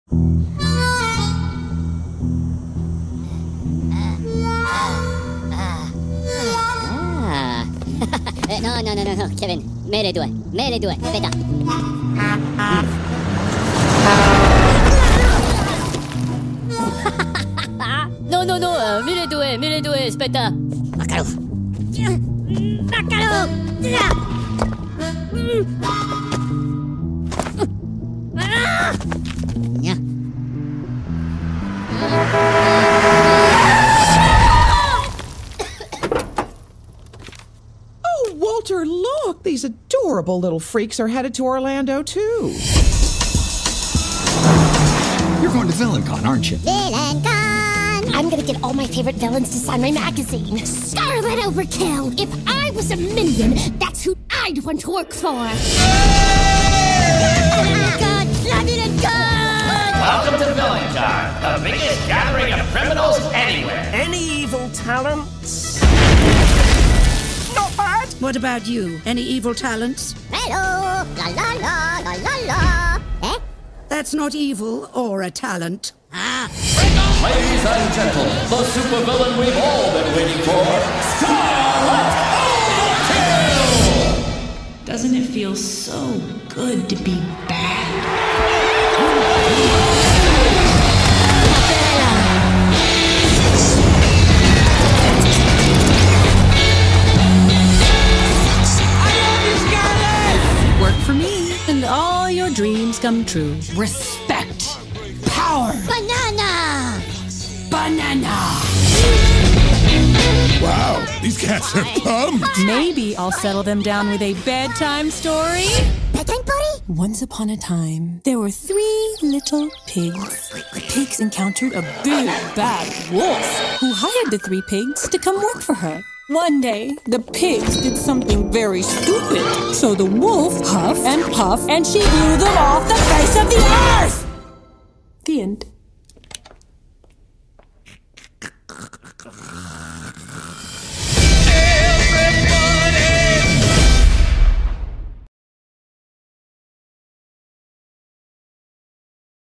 No, Kevin. Me le due. Aspetta. No, me le due, aspetta. Baccalo. Oh, Walter, look! These adorable little freaks are headed to Orlando, too. You're going to VillainCon, aren't you? VillainCon! I'm gonna get all my favorite villains to sign my magazine. Scarlet Overkill! If I was a minion, that's who I'd want to work for. Welcome to VillainCon, the biggest gathering of criminals anywhere. Any evil talents? Not bad. What about you? Any evil talents? Hello! La la la la la la. Eh? That's not evil or a talent. Ladies and gentlemen, the supervillain we've all been waiting for, Scarlet Overkill! Doesn't it feel so good to be bad? Work for me, and all your dreams come true. Respect. Power. Banana! Wow, these cats are pumped. Maybe I'll settle them down with a bedtime story. Bedtime party? Once upon a time, there were 3 little pigs. The pigs encountered a big, bad wolf who hired the 3 pigs to come work for her. One day, the pigs did something very stupid. So the wolf huffed and puffed, and she blew them off the face